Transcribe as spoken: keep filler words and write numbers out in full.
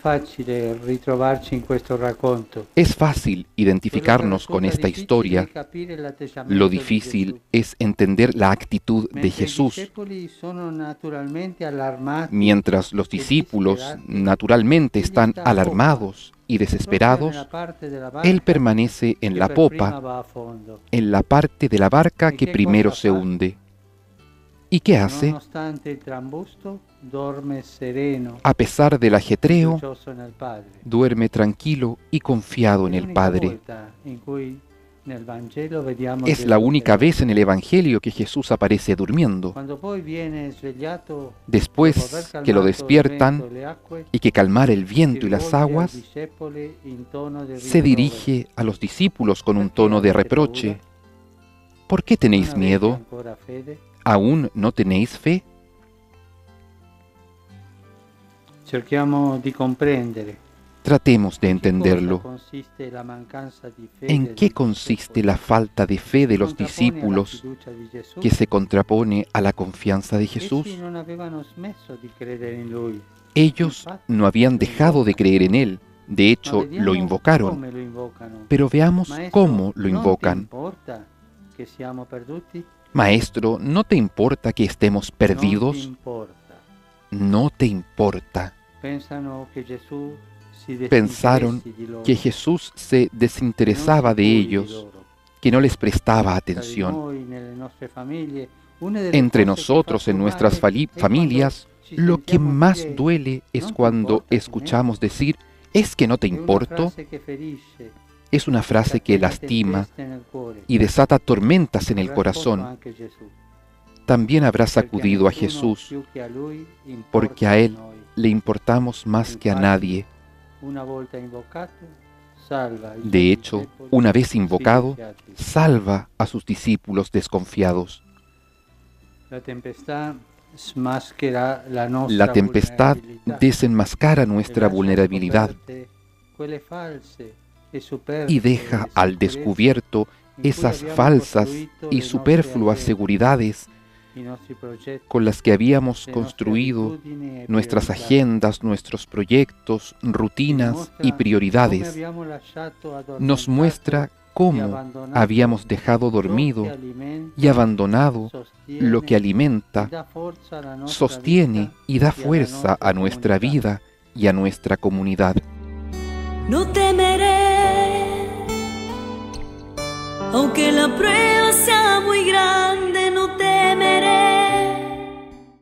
facile ritrovarci in questo racconto. Es fácil identificarnos con esta historia. Lo difícil es entender la actitud de Jesús. Mientras los discípulos naturalmente están alarmados y desesperados, Él permanece en la popa, en la parte de la barca que primero se hunde. ¿Y qué hace? A pesar del ajetreo, duerme tranquilo y confiado en el Padre. Es la única vez en el Evangelio que Jesús aparece durmiendo. Después que lo despiertan y que calmara el viento y las aguas, se dirige a los discípulos con un tono de reproche. ¿Por qué tenéis miedo? ¿Aún no tenéis fe? Tratemos de entenderlo. ¿En qué consiste la falta de fe de los discípulos que se contrapone a la confianza de Jesús? Ellos no habían dejado de creer en Él, de hecho lo invocaron. Pero veamos cómo lo invocan. Maestro, ¿no te importa que estemos perdidos? No te importa. Pensaron que Jesús se desinteresaba de ellos, que no les prestaba atención. Entre nosotros, en nuestras familias, lo que más duele es cuando escuchamos decir, ¿es que no te importo? Es una frase que lastima y desata tormentas en el corazón. También habrá sacudido a Jesús, porque a Él le importamos más que a nadie. De hecho, una vez invocado, salva a sus discípulos desconfiados. La tempestad desenmascara nuestra vulnerabilidad y deja al descubierto esas falsas y superfluas seguridades con las que habíamos construido nuestras agendas, nuestros proyectos, rutinas y prioridades. Nos muestra cómo habíamos dejado dormido y abandonado lo que alimenta, sostiene y da fuerza a nuestra vida y a nuestra comunidad. No temeré, aunque la prueba sea muy grande.